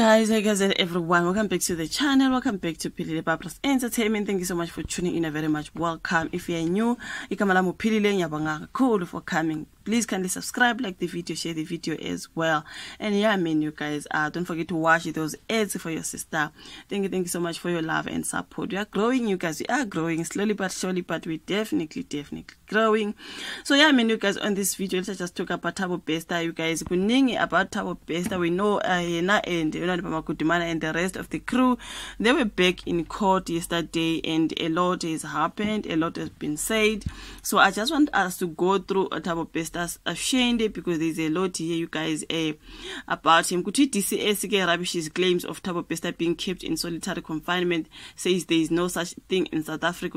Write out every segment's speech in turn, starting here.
Hey guys, everyone. Welcome back to the channel. Welcome back to Pilile Papa's Entertainment. Thank you so much for tuning in. Very much welcome. If you are new, ikamala Pilile nyabanga cool for coming. Please kindly subscribe, like the video, share the video as well. And yeah, you guys, don't forget to watch those ads for your sister. Thank you so much for your love and support. We are growing, you guys. We are growing slowly but surely, but we definitely growing. So yeah, you guys, on this video, let's just talk about Thabo Bester. You guys, kuningi about Thabo Bester. We know Yena and the rest of the crew, they were back in court yesterday, and a lot has happened, a lot has been said. So I just want us to go through Thabo Bester. That's ashamed because there's a lot here, you guys, about him. Kuti DCS rubishes claims of Thabo Bester being kept in solitary confinement, says there is no such thing in South Africa.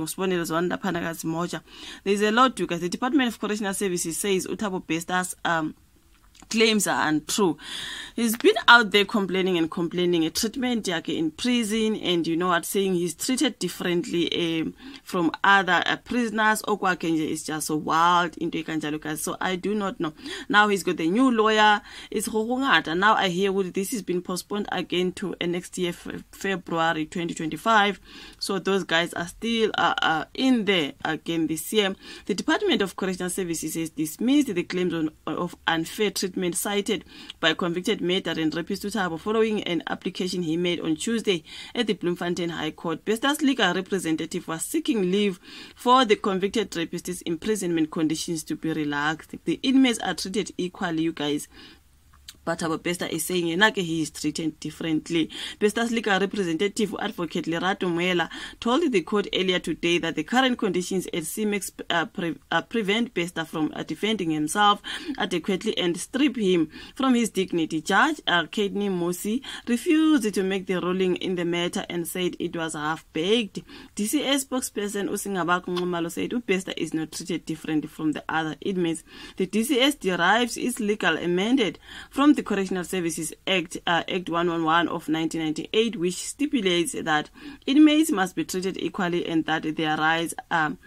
There's a lot, you guys. The Department of Correctional Services says Thabo Bester's claims are untrue. He's been out there complaining a treatment in prison, and you know what, saying he's treated differently from other prisoners. Okwakenje is just so wild into Kanjaluka. So I do not know. Now he's got a new lawyer. It's and now I hear this has been postponed again to next year, February 2025. So those guys are still in there again this year. The Department of Correctional Services has dismissed the claims of unfair treatment cited by convicted murderer and rapist Thabo following an application he made on Tuesday at the Bloemfontein High Court. Bester's legal representative was seeking leave for the convicted rapist's imprisonment conditions to be relaxed. The inmates are treated equally, you guys. But Thabo Bester is saying he is treated differently. Bester's legal representative, Advocate Lerato Mwela, told the court earlier today that the current conditions at CMEX prevent Bester from defending himself adequately and strip him from his dignity. Judge Kadni Musi refused to make the ruling in the matter and said it was half-baked. DCS spokesperson Usingabak Ngumalo said Bester is not treated differently from the other inmates. The DCS derives its legal amended from the Correctional Services Act 111 of 1998, which stipulates that inmates must be treated equally and that their rights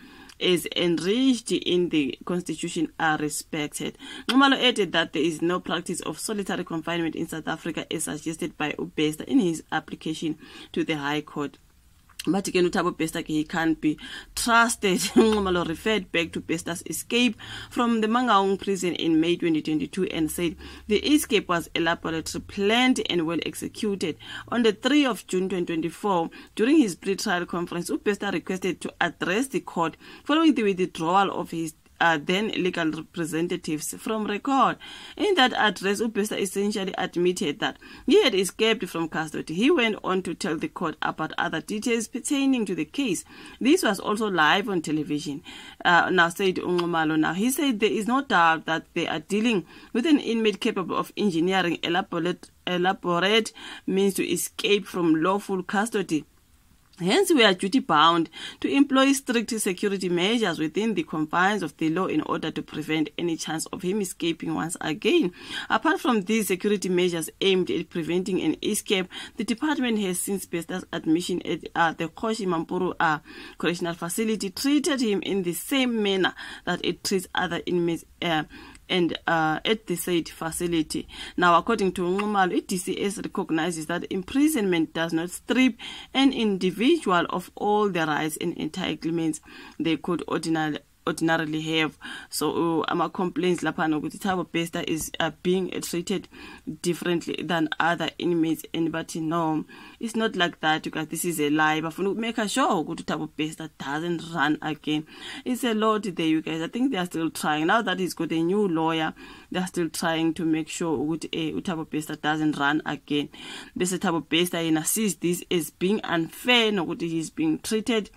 is enriched in the Constitution are respected. Ngumalo added that there is no practice of solitary confinement in South Africa as suggested by Bester in his application to the High Court. But again, Thabo Bester, he can't be trusted. Ngumalo referred back to Bester's escape from the Mangaung prison in May 2022 and said the escape was elaborately planned and well executed. On the 3rd of June 2024, during his pre-trial conference, Bester requested to address the court following the withdrawal of his then legal representatives from record. In that address, Bester essentially admitted that he had escaped from custody. He went on to tell the court about other details pertaining to the case. This was also live on television. Now said Ngumalo. Now he said there is no doubt that they are dealing with an inmate capable of engineering elaborate means to escape from lawful custody. Hence, we are duty-bound to employ strict security measures within the confines of the law in order to prevent any chance of him escaping once again. Apart from these security measures aimed at preventing an escape, the department has since Bester's admission at the Koshi Mampuru Correctional Facility treated him in the same manner that it treats other inmates and at the said facility. Now, according to Ngumalo, DCS recognizes that imprisonment does not strip an individual of all the rights and entitlements they could ordinarily have. So our complaints lapano with Thabo Bester is being treated differently than other inmates, and but no, it's not like that, because this is a lie. But make sure Thabo Bester doesn't run again. It's a lot there, you guys. I think they are still trying. Now that he's got a new lawyer, they're still trying to make sure Thabo Bester doesn't run again. Thabo Bester sees this as being unfair, no, he's being treated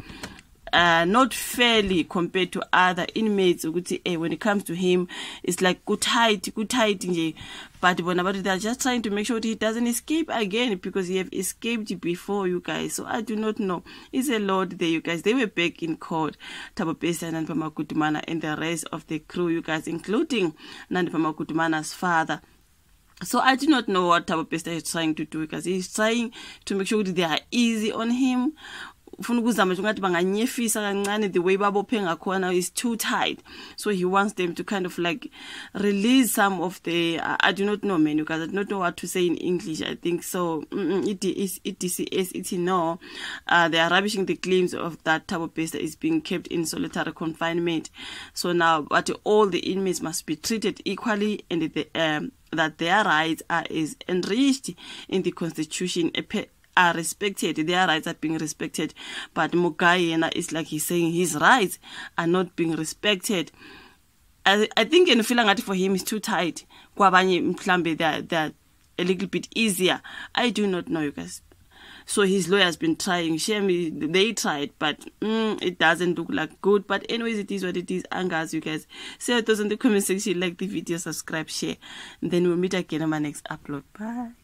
not fairly compared to other inmates. When it comes to him, it's like good tight, but they're just trying to make sure that he doesn't escape again, because he have escaped before, you guys. So I do not know. It's a lot there, you guys. They were back in court, Thabo Bester and Nandipama Kutumana and the rest of the crew, you guys, including Nandipama Kutumana's father. So I do not know what Thabo Bester is trying to do, because he's trying to make sure that they are easy on him. the way babophe ngakhona is too tight, so he wants them to kind of like release some of the I do not know, man, you guys, I do not know what to say in English. I think so they are rubbishing the claims of that Thabo Bester is being kept in solitary confinement. So now, but all the inmates must be treated equally, and that their rights are is enriched in the constitution, are respected, their rights are being respected. But Mugai is like he's saying his rights are not being respected. I think in feeling for him is too tight. They're a little bit easier. I do not know, you guys. So his lawyer has been trying. They tried, but it doesn't look like good. But anyways, it is what it is. And guys, you guys, say your thoughts in the comment section, like the video, subscribe, share. And then we'll meet again on my next upload. Bye.